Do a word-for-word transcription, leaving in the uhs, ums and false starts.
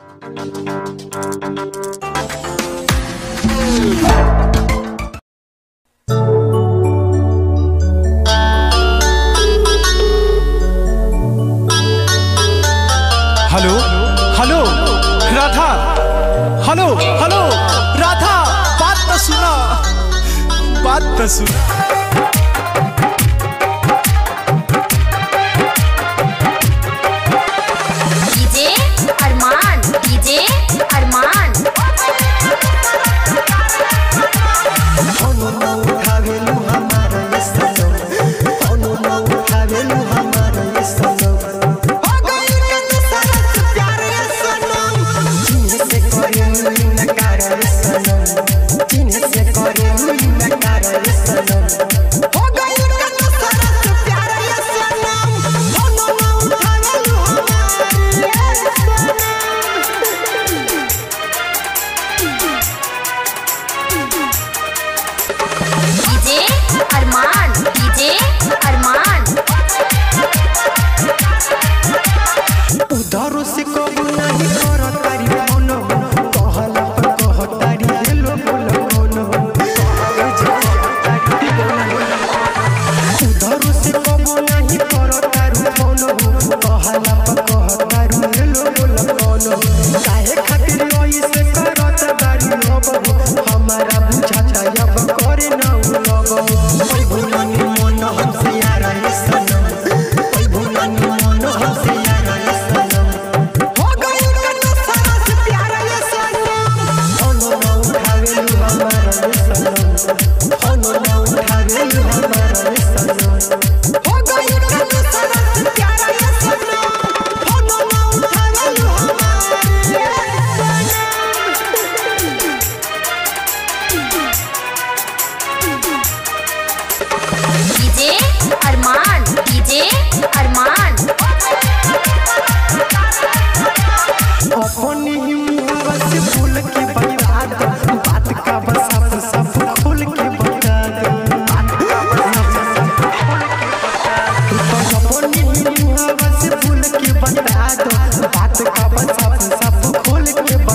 Hello hello Radha, hello hello Radha, बात तो सुना, बात तो सुना। DJ Arman, DJ Arman. DJ Arman, DJ Arman. उधारो से कबू नहीं कर तारी मन कहला पर कह तारी हेलो बोलो बोलो। उधारो से कबू नहीं कर तारी मन कहला पर कह तारी हेलो बोलो बोलो। काहे खातिर ओई से करत तारी अब हमारा बुझाता अब करे ना लगो। ओई भुलानी मन हमसे यार है सनम, ओई भुलानी मन हमसे यार है सनम। हो गई कन्ना सारा से प्यार है सनम। ono ना उठावे लू हमारा है सनम, ono ना उठावे लू हमारा है सनम। हो गई कन्ना सारा से प्यार है सनम, ono ना उठावे लू हमारा है सनम। DJ Arman, DJ Arman. अपनी ही मुहावा से फूल के बता दो, बात का बस सब सब खोल के बता दो। अपनी ही मुहावा से फूल के बता दो, बात का बस सब सब खोल के